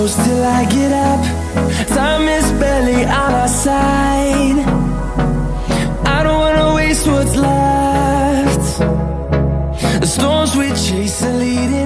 close till I get up. Time is barely on our side. I don't wanna waste what's left. The storms we chase are leading